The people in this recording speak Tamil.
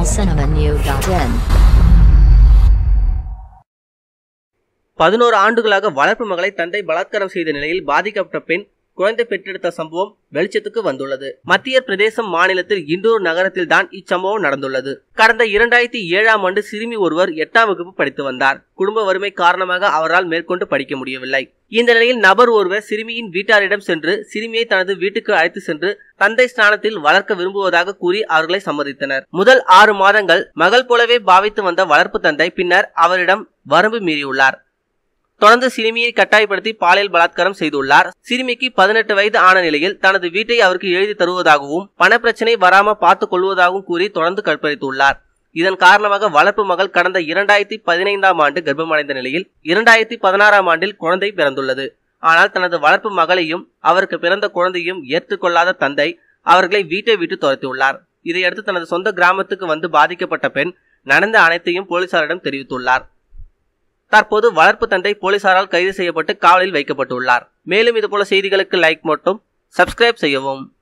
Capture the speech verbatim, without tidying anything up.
cinema new dot in. பதினோரு ஆண்டுகளாக வளர்ப்பு மகளை தந்தை பலாத்காரம் செய்த நிலையில் பாதிக்கப்பட்ட பெண் குழந்தை பெற்றெடுத்த சம்பவம் வெளிச்சத்துக்கு வந்துள்ளது. மத்திய பிரதேசம் மாநிலத்தில் இண்டோர் நகரத்தில் தான் இச்சம்பவம் நடந்துள்ளது. கடந்த இரண்டாயிரத்தி ஏழாம் ஆண்டு சிறுமி ஒருவர் எட்டாம் வகுப்பு படித்து வந்தார். குடும்ப வறுமை காரணமாக அவரால் மேற்கொண்டு படிக்க முடியவில்லை. இந்த நிலையில் நபர் ஒருவர் சிறுமியின் வீட்டாரிடம் சென்று சிறுமியை தனது வீட்டுக்கு அழைத்து சென்று தந்தை ஸ்தானத்தில் வளர்க்க விரும்புவதாக கூறி அவர்களை சம்மதித்தனர். முதல் ஆறு மாதங்கள் மகள் போலவே பாவித்து வந்த வளர்ப்பு தந்தை பின்னர் அவரிடம் வரம்பு மீறியுள்ளார். தொடர்ந்து சிறுமியை கட்டாயப்படுத்தி பாலியல் பலாத்காரம் செய்துள்ளார். சிறுமிக்கு பதினெட்டு வயது ஆன நிலையில் தனது வீட்டை அவருக்கு எழுதி தருவதாகவும் பணப்பிரச்சனை வராம பார்த்துக் கொள்வதாகவும் கூறி தொடர்ந்து கற்பழித்துள்ளார். இதன் காரணமாக வளர்ப்பு மகள் கடந்த இரண்டாயிரத்தி பதினைந்தாம் ஆண்டு கர்ப்பமடைந்த நிலையில் இரண்டாயிரத்தி பதினாறாம் ஆண்டில் குழந்தை பிறந்துள்ளது. ஆனால் தனது வளர்ப்பு மகளையும் அவருக்கு பிறந்த குழந்தையும் ஏற்றுக்கொள்ளாத தந்தை அவர்களை வீட்டை விட்டு துரத்தியுள்ளார். இதையடுத்து தனது சொந்த கிராமத்துக்கு வந்து பாதிக்கப்பட்ட பெண் நடந்த அனைத்தையும் போலீசாரிடம் தெரிவித்துள்ளார். தற்போது வளர்ப்பு தந்தை போலீசாரால் கைது செய்யப்பட்டு காவலில் வைக்கப்பட்டுள்ளார். மேலும் இதுபோல செய்திகளுக்கு லைக் மட்டும் சப்ஸ்கிரைப் செய்யவும்.